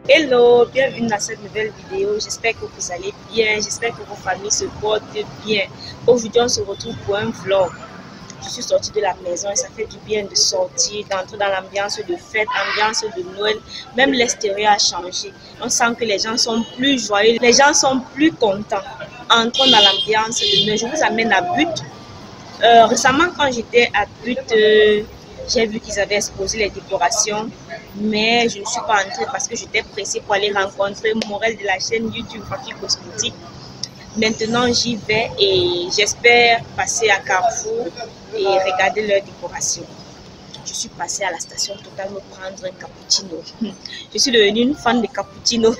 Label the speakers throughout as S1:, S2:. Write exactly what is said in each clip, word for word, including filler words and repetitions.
S1: Hello, bienvenue dans cette nouvelle vidéo. J'espère que vous allez bien, j'espère que vos familles se portent bien. Aujourd'hui, on se retrouve pour un vlog. Je suis sortie de la maison et ça fait du bien de sortir, d'entrer dans l'ambiance de fête, ambiance de Noël. Même l'extérieur a changé. On sent que les gens sont plus joyeux, les gens sont plus contents. Entrons dans l'ambiance de Noël. Je vous amène à But. Euh, récemment, quand j'étais à But, euh, j'ai vu qu'ils avaient exposé les décorations, mais je ne suis pas entrée parce que j'étais pressée pour aller rencontrer Morel de la chaîne YouTube Fafi Cosmétique. Maintenant, j'y vais et j'espère passer à Carrefour et regarder leurs décorations. Je suis passée à la station Total me prendre un cappuccino. Je suis devenue une fan de cappuccino.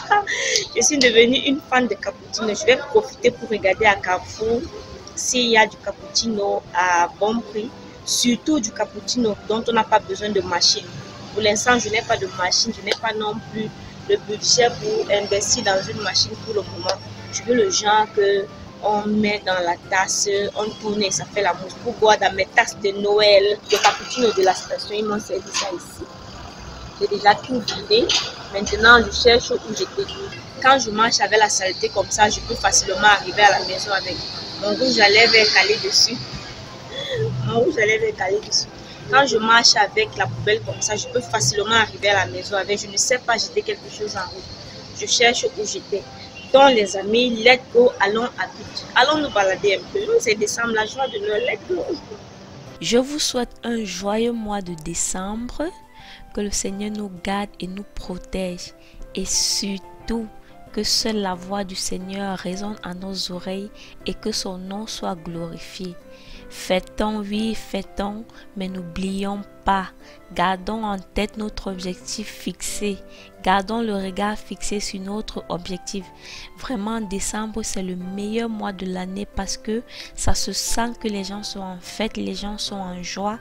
S1: Je suis devenue une fan de cappuccino. Je vais profiter pour regarder à Carrefour s'il y a du cappuccino à bon prix. Surtout du cappuccino dont on n'a pas besoin de machine. Pour l'instant, je n'ai pas de machine, je n'ai pas non plus le budget pour investir dans une machine pour le moment. Je veux le genre que on met dans la tasse, on tourne et ça fait la mousse. Pour boire dans mes tasses de Noël, le cappuccino de la station, ils m'ont servi ça ici. J'ai déjà tout vidé. Maintenant, je cherche où j'étais. Quand je marche avec la saleté comme ça, je peux facilement arriver à la maison avec mon rouge à lèvres est calé dessus. Mon rouge à lèvres est calé dessus. Quand je marche avec la poubelle comme ça, je peux facilement arriver à la maison avec. Je ne sais pas jeter quelque chose en route. Je cherche où j'étais. Donc les amis, let's go, allons à But. Allons nous balader un peu. C'est décembre, la joie de Noël, let's go.
S2: Je vous souhaite un joyeux mois de décembre. Que le Seigneur nous garde et nous protège. Et surtout, que seule la voix du Seigneur résonne à nos oreilles et que son nom soit glorifié. Fêtons, oui, fêtons, mais n'oublions pas. Gardons en tête notre objectif fixé. Gardons le regard fixé sur notre objectif. Vraiment, décembre, c'est le meilleur mois de l'année parce que ça se sent que les gens sont en fête, les gens sont en joie.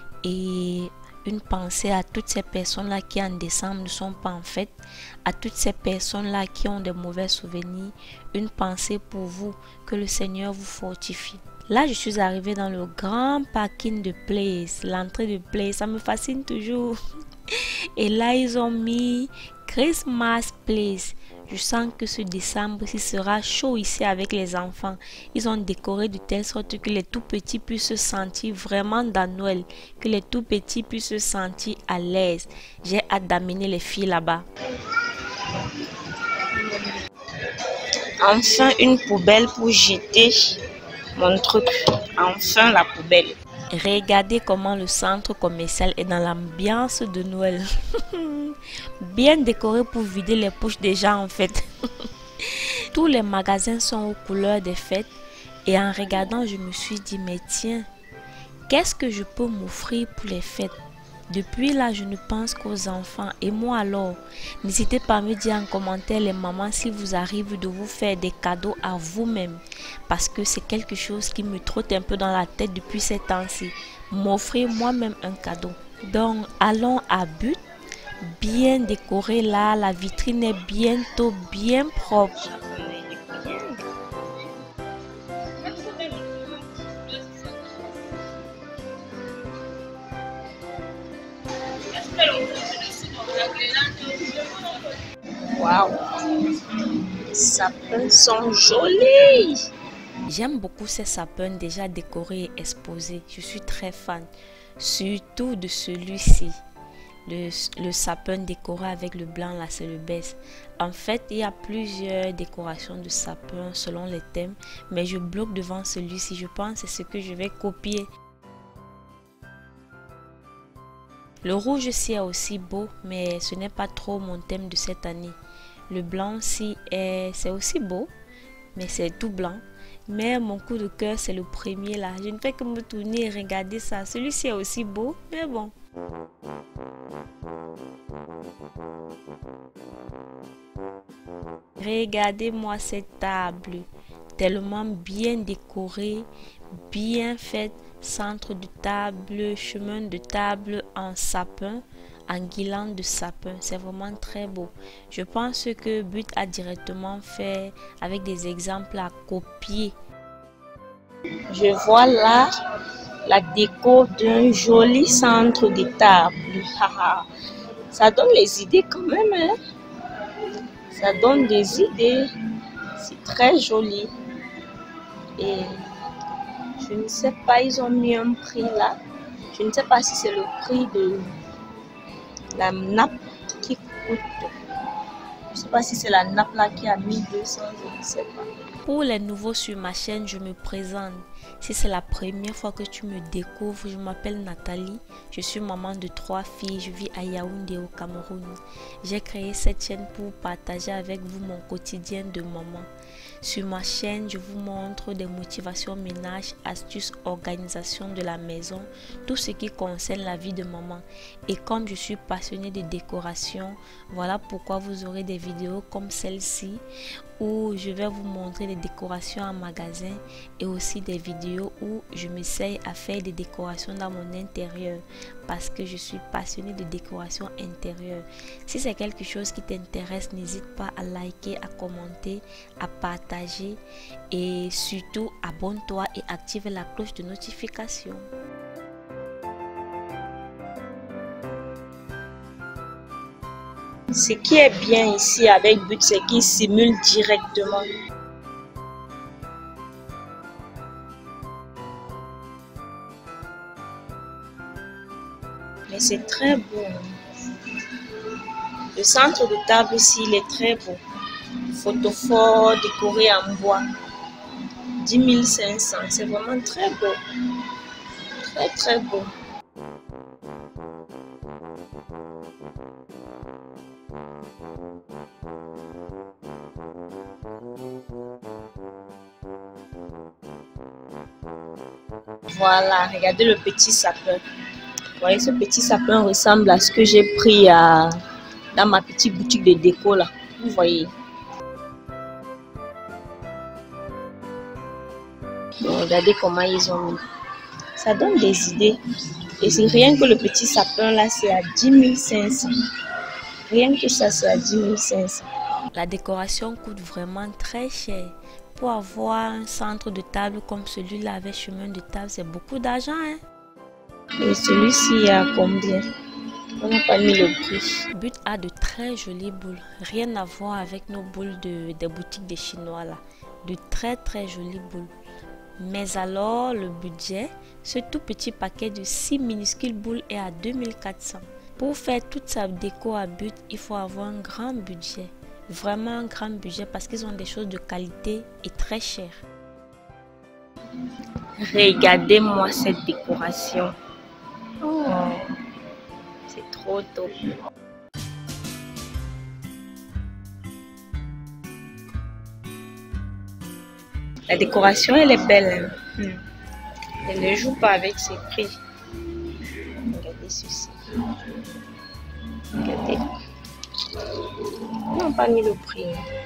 S2: Et une pensée à toutes ces personnes-là qui en décembre ne sont pas en fête, à toutes ces personnes-là qui ont de mauvais souvenirs. Une pensée pour vous, que le Seigneur vous fortifie. Là, je suis arrivée dans le grand parking de Place, l'entrée de Place, ça me fascine toujours. Et là, ils ont mis Christmas Place. Je sens que ce décembre, il sera chaud ici avec les enfants. Ils ont décoré de telle sorte que les tout petits puissent se sentir vraiment dans Noël, que les tout petits puissent se sentir à l'aise. J'ai hâte d'amener les filles là-bas.
S1: Enfin, une poubelle pour jeter mon truc. Enfin, la poubelle.
S2: Regardez comment le centre commercial est dans l'ambiance de Noël. Bien décoré pour vider les poches des gens en fait. Tous les magasins sont aux couleurs des fêtes. Et en regardant, je me suis dit, mais tiens, qu'est-ce que je peux m'offrir pour les fêtes? Depuis là, je ne pense qu'aux enfants. Et moi alors, n'hésitez pas à me dire en commentaire les mamans si vous arrive de vous faire des cadeaux à vous-même. Parce que c'est quelque chose qui me trotte un peu dans la tête depuis ces temps-ci. M'offrir moi-même un cadeau. Donc, allons à But. Bien décoré là, la vitrine est bientôt bien propre.
S1: Waouh, les sapins sont jolis.
S2: J'aime beaucoup ces sapins déjà décorés et exposés. Je suis très fan, surtout de celui-ci. Le, le sapin décoré avec le blanc là, c'est le best. En fait, il y a plusieurs décorations de sapins selon les thèmes, mais je bloque devant celui-ci. Je pense que c'est ce que je vais copier. Le rouge aussi est aussi beau, mais ce n'est pas trop mon thème de cette année. Le blanc aussi est, c'est aussi beau, mais c'est tout blanc. Mais mon coup de cœur, c'est le premier là. Je ne fais que me tourner et regarder ça. Celui-ci est aussi beau, mais bon. Regardez-moi cette table, tellement bien décorée, bien faite. Centre de table, chemin de table en sapin, en guirlande de sapin. C'est vraiment très beau. Je pense que But a directement fait avec des exemples à copier.
S1: Je vois là la déco d'un joli centre de table. Ça donne les idées quand même, hein? Ça donne des idées. C'est très joli. Et je ne sais pas, ils ont mis un prix là. Je ne sais pas si c'est le prix de la nappe qui coûte. Je ne sais pas si c'est la nappe là qui a mille deux cents, je ne sais pas.
S2: Pour les nouveaux sur ma chaîne, je me présente. Si c'est la première fois que tu me découvres, je m'appelle Nathalie. Je suis maman de trois filles. Je vis à Yaoundé au Cameroun. J'ai créé cette chaîne pour partager avec vous mon quotidien de maman. Sur ma chaîne, je vous montre des motivations ménage, astuces, organisation de la maison, tout ce qui concerne la vie de maman. Et comme je suis passionnée de décoration, voilà pourquoi vous aurez des vidéos comme celle-ci où je vais vous montrer les décorations en magasin et aussi des vidéos où je m'essaye à faire des décorations dans mon intérieur parce que je suis passionnée de décoration intérieure. Si c'est quelque chose qui t'intéresse, n'hésite pas à liker, à commenter, à partager et surtout abonne-toi et active la cloche de notification.
S1: Ce qui est bien ici avec But, c'est qu'il simule directement. Mais c'est très beau. Le centre de table ici, il est très beau. Photophore décoré en bois. dix mille cinq cents. C'est vraiment très beau. Très très beau. Voilà, regardez le petit sapin. Vous voyez, ce petit sapin ressemble à ce que j'ai pris à, dans ma petite boutique de déco là. Vous voyez. Bon, regardez comment ils ont mis. Ça donne des idées. Et c'est rien que le petit sapin là, c'est à dix mille cinq cents. Rien que ça, c'est à dix mille cinq cents.
S2: La décoration coûte vraiment très cher. Pour avoir un centre de table comme celui-là avec chemin de table, c'est beaucoup d'argent. Hein?
S1: Et celui-ci, il y a combien? On n'a pas mis le prix.
S2: But a de très jolies boules. Rien à voir avec nos boules de, des boutiques des Chinois là. De très très jolies boules. Mais alors, le budget, ce tout petit paquet de six minuscules boules est à deux mille quatre cents. Pour faire toute sa déco à But, il faut avoir un grand budget. Vraiment un grand budget parce qu'ils ont des choses de qualité et très chères.
S1: Regardez-moi cette décoration. Oh, c'est trop top. La décoration, elle est belle. Hein? Hmm. Elle ne joue pas avec ses prix. Regardez ceci. Regardez. Ils n'ont pas mis le prix.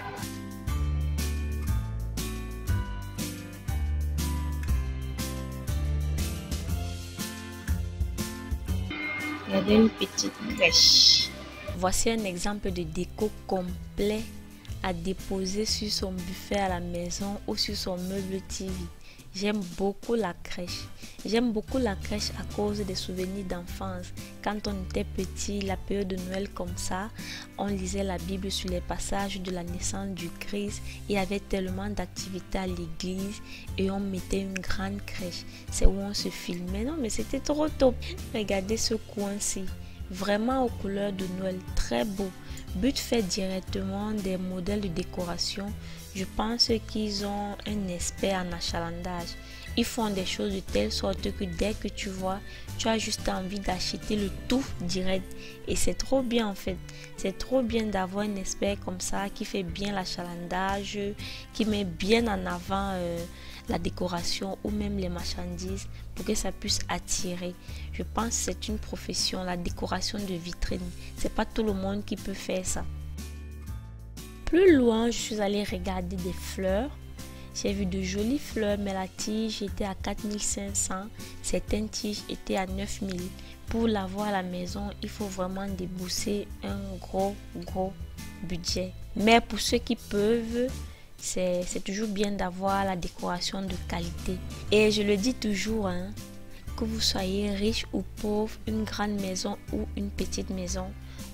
S1: Regardez une petite crèche.
S2: Voici un exemple de déco complet à déposer sur son buffet à la maison ou sur son meuble T V. J'aime beaucoup la crèche. J'aime beaucoup la crèche à cause des souvenirs d'enfance. Quand on était petit, la période de Noël comme ça, on lisait la Bible sur les passages de la naissance du Christ. Il y avait tellement d'activités à l'église et on mettait une grande crèche. C'est où on se filmait. Non, mais c'était trop top. Regardez ce coin-ci. Vraiment aux couleurs de Noël. Très beau. But fait directement des modèles de décoration. Je pense qu'ils ont un expert en achalandage. Ils font des choses de telle sorte que dès que tu vois, tu as juste envie d'acheter le tout direct. Et c'est trop bien en fait. C'est trop bien d'avoir un expert comme ça qui fait bien l'achalandage, qui met bien en avant euh, la décoration ou même les marchandises pour que ça puisse attirer. Je pense que c'est une profession, la décoration de vitrine. C'est pas tout le monde qui peut faire ça. Plus loin, je suis allée regarder des fleurs. J'ai vu de jolies fleurs, mais la tige était à quatre mille cinq cents. Certaines tiges étaient à neuf mille. Pour l'avoir à la maison, il faut vraiment débourser un gros, gros budget. Mais pour ceux qui peuvent, c'est toujours bien d'avoir la décoration de qualité. Et je le dis toujours, hein, que vous soyez riche ou pauvre, une grande maison ou une petite maison,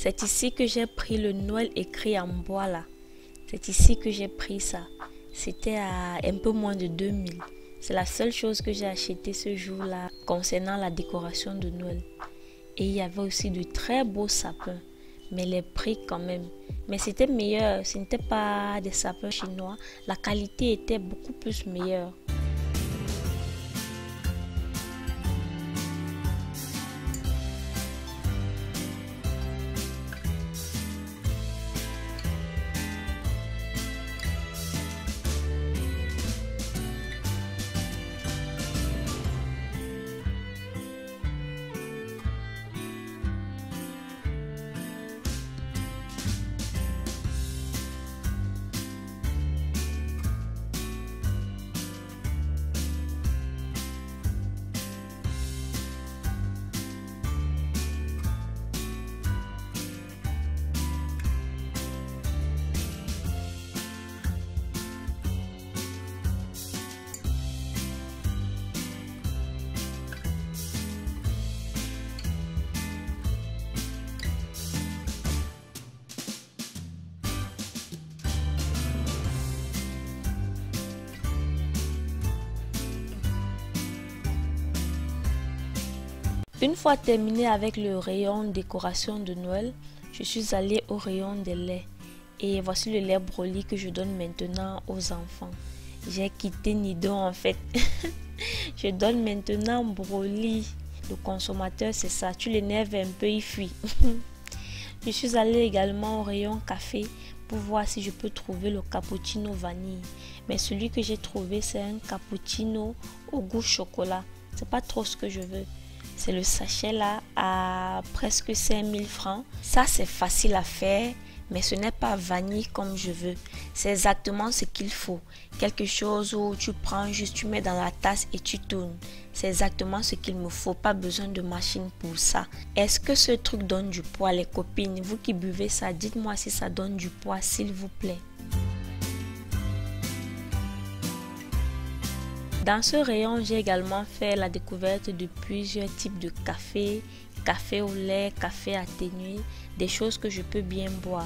S2: C'est ici que j'ai pris le Noël écrit en bois là. C'est ici que j'ai pris ça. C'était à un peu moins de deux mille. C'est la seule chose que j'ai acheté ce jour-là concernant la décoration de Noël. Et il y avait aussi de très beaux sapins. Mais les prix quand même. Mais c'était meilleur. Ce n'était pas des sapins chinois. La qualité était beaucoup plus meilleure. Une fois terminé avec le rayon décoration de Noël, je suis allée au rayon des laits. Et voici le lait Broly que je donne maintenant aux enfants. J'ai quitté Nido en fait. Je donne maintenant Broly. Le consommateur, c'est ça. Tu l'énerves un peu, il fuit. Je suis allée également au rayon café pour voir si je peux trouver le cappuccino vanille. Mais celui que j'ai trouvé, c'est un cappuccino au goût chocolat. C'est pas trop ce que je veux. C'est le sachet là à presque cinq mille francs. Ça, c'est facile à faire, mais ce n'est pas vanille comme je veux. C'est exactement ce qu'il faut. Quelque chose où tu prends juste, tu mets dans la tasse et tu tournes. C'est exactement ce qu'il me faut. Pas besoin de machine pour ça. Est-ce que ce truc donne du poids, les copines? Vous qui buvez ça, dites-moi si ça donne du poids, s'il vous plaît. Dans ce rayon, j'ai également fait la découverte de plusieurs types de café, café au lait, café atténué, des choses que je peux bien boire.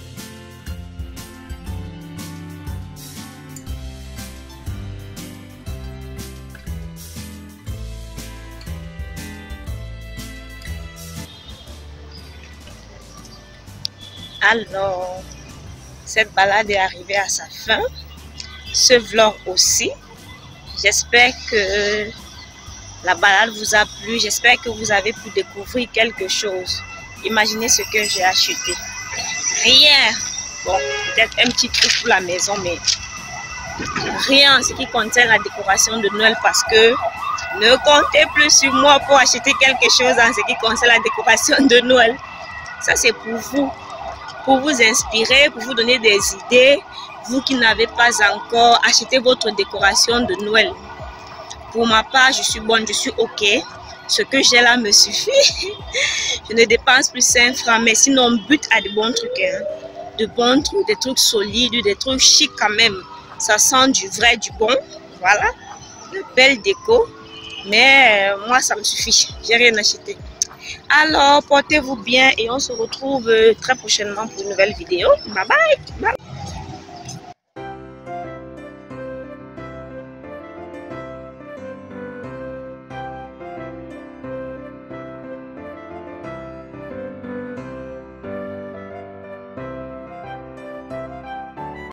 S1: Alors, cette balade est arrivée à sa fin. Ce vlog aussi. J'espère que la balade vous a plu. J'espère que vous avez pu découvrir quelque chose. Imaginez ce que j'ai acheté. Rien. Bon, peut-être un petit truc pour la maison, mais rien en ce qui concerne la décoration de Noël parce que ne comptez plus sur moi pour acheter quelque chose en ce qui concerne la décoration de Noël. Ça, c'est pour vous. Pour vous inspirer, pour vous donner des idées. Vous qui n'avez pas encore acheté votre décoration de Noël. Pour ma part, je suis bonne, je suis OK. Ce que j'ai là me suffit. Je ne dépense plus cinq francs, mais sinon, on bute à de bons trucs. Hein. De bons trucs, des trucs solides, des trucs chics quand même. Ça sent du vrai, du bon. Voilà. De belles déco. Mais euh, moi, ça me suffit. J'ai rien acheté. Alors, portez-vous bien et on se retrouve très prochainement pour une nouvelle vidéo. Bye bye. Bye.